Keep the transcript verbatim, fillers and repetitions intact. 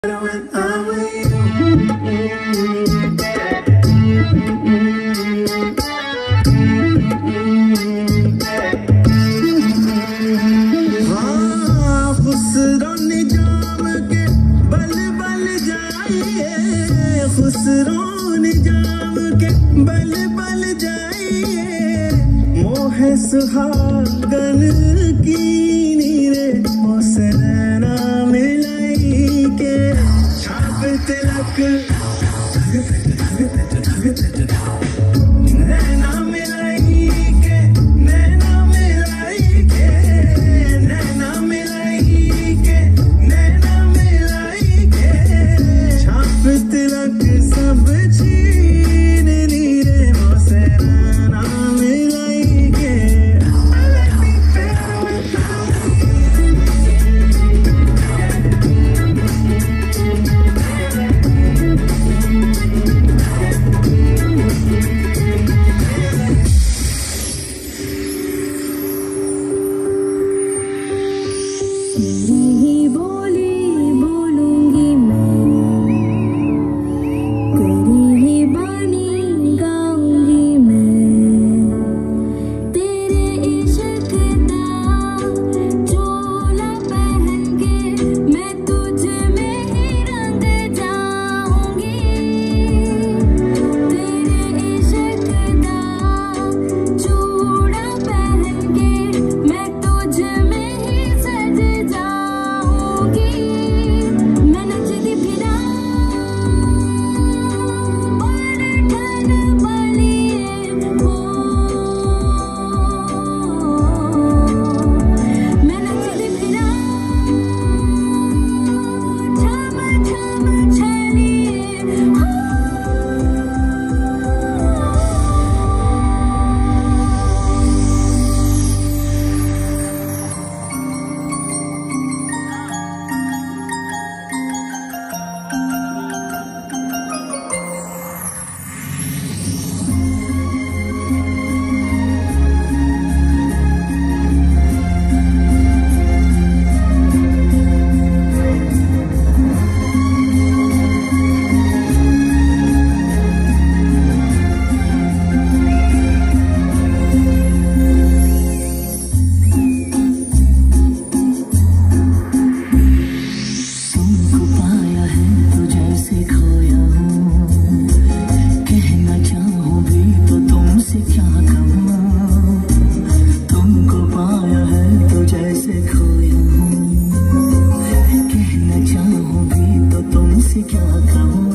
when I'm with you. हाँ, खुसरो निजाम के बल बल जाइए, खुसरो निजाम के बल बल जाइए, मोहे सुहागन की नीरे मोसना मिलाई के छाप तिलक नैना मिलाई के नैना मिलाई के नैना मिलाई के नैना मिलाई के छाप तिलक सब छीन नीरे मोसना मिलाई के। तेरी बोली बोलूंगी मैं, तेरी ही बानी गाऊंगी मैं, तेरे इश्क का चोला पहन के मैं तुझ में ही रंग जाऊंगी, तेरे इश्क का चूड़ा पहन के मैं तुझ में ही सज जाऊंगी। मैं नचती फिरा पर ठन बलिए हो, मैं नचती फिरा छम छम छलिए हो। तुमको पाया है तो जैसे खोया हूँ, कहना चाहूँ भी तो तुमसे क्या कहूँ। तुमको पाया है तो जैसे खोया हूँ, कहना चाहूँ भी तो तुमसे क्या कहूँ।